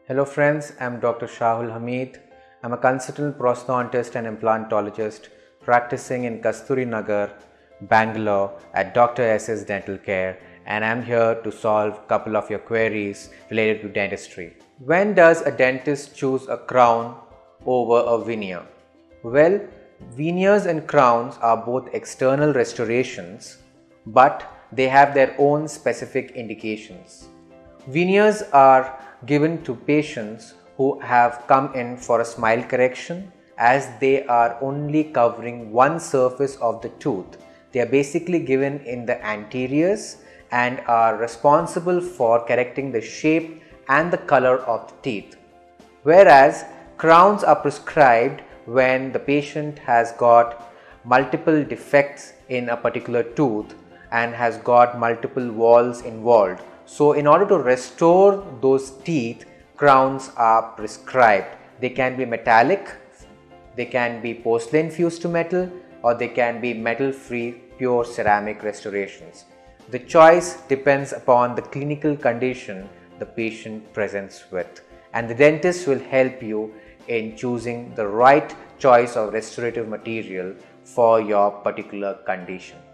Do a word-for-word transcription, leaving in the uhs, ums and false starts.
Hello friends, I'm Doctor Shahul Hamid. I'm a consultant prosthodontist and implantologist practicing in Kasturi Nagar, Bangalore at Doctor S S Dental Care, and I'm here to solve a couple of your queries related to dentistry. When does a dentist choose a crown over a veneer? Well, veneers and crowns are both external restorations, but they have their own specific indications. Veneers are given to patients who have come in for a smile correction, as they are only covering one surface of the tooth. They are basically given in the anteriors and are responsible for correcting the shape and the color of the teeth. Whereas crowns are prescribed when the patient has got multiple defects in a particular tooth and has got multiple walls involved. So in order to restore those teeth, crowns are prescribed. They can be metallic, they can be porcelain fused to metal, or they can be metal free pure ceramic restorations. The choice depends upon the clinical condition the patient presents with, and the dentist will help you in choosing the right choice of restorative material for your particular condition.